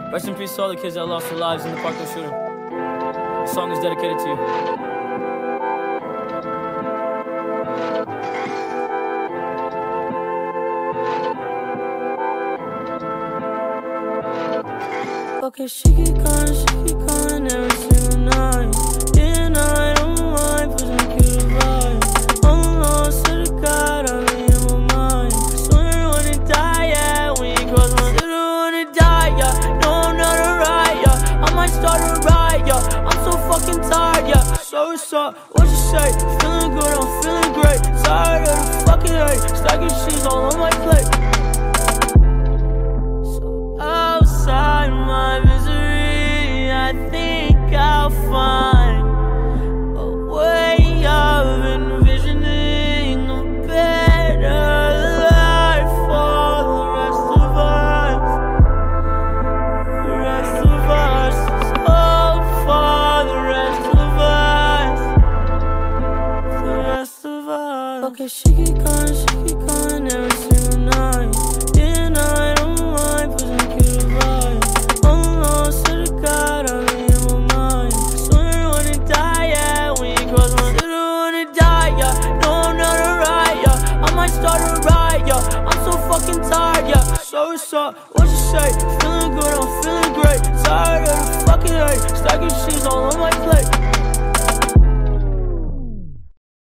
Rest in peace to all the kids that lost their lives in the Parkland shooting. This song is dedicated to you. Okay, she keep calling every single night. And I don't mind, pushing cute vibe. Almost to the God, I'm in my mind. Swear I wanna die, yeah, when you cross my line. I wanna die, yeah, no I'm not alright, yeah. I might start a riot, yeah, I'm so fucking tired, yeah. So what's up, what you say? Feeling good, I'm feeling great. Tired of the fucking hate, stacking cheese all on my plate. Outside my misery, I think I'll find a way of envisioning a better life for the rest of us. The rest of us, oh, for the rest of us. The rest of us. Okay, she keep calling every single night. And I don't mind pushing cute vibe. Almost to the God, I'm in my mind. Swear I wanna die, yeah, when you cross my line. I wanna die, yeah, no I'm not alright, yeah. I might start a riot, yeah, I'm so fucking tired, yeah. So what's up, what you say? Feeling good, I'm feeling great. Tired of the fucking hate, stacking cheese all on my plate.